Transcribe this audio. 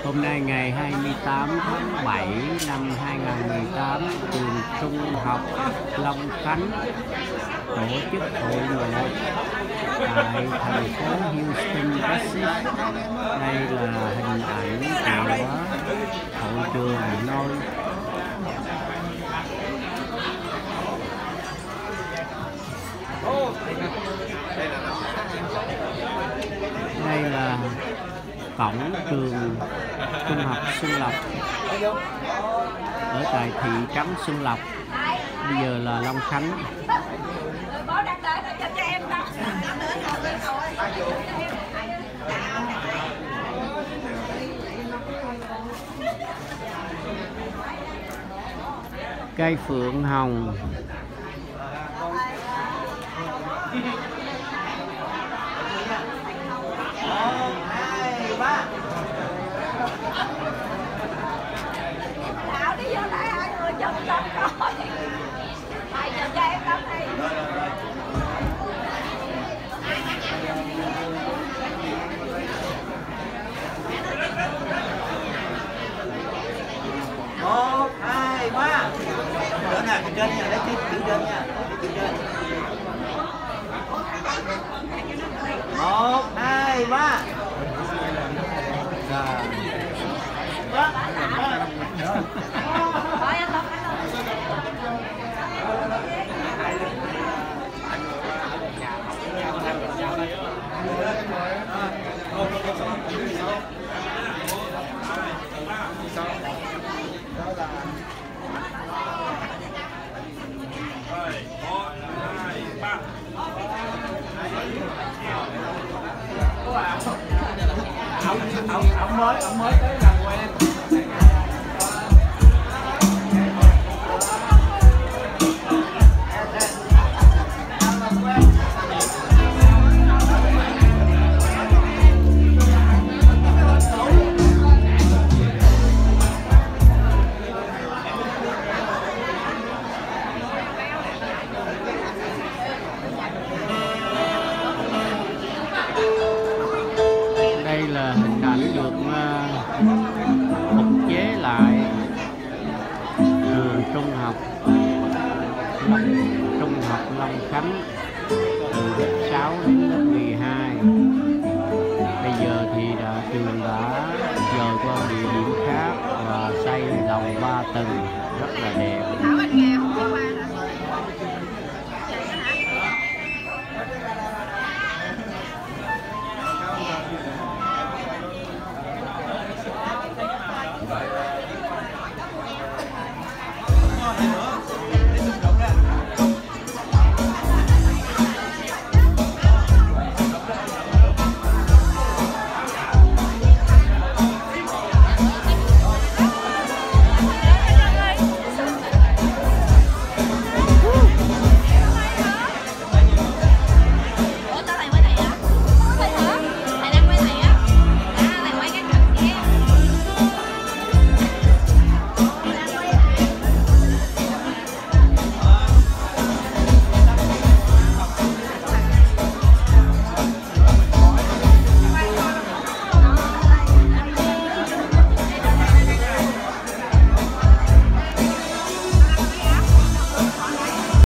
Hôm nay ngày 28 tháng 7 năm 2018, trường Trung học Long Khánh tổ chức hội ngộ tại thành phố Houston, Texas. Đây là hình ảnh của hội trường Nôi. Đây là cổng trường Trung học Xuân Lộc ở tại thị trấn Xuân Lộc, bây giờ là Long Khánh. Cây phượng hồng. Một, hai, ba. Đỡ nè, trên nha, lấy chữ trên nha. Một, hai, ba. Ông mới tới làm quen. Đây là hình ảnh được phục chế lại trường Trung học Long Khánh từ lớp 6 đến lớp 12. Bây giờ thì trường đã dời qua địa điểm khác và xây lầu 3 tầng rất là đẹp.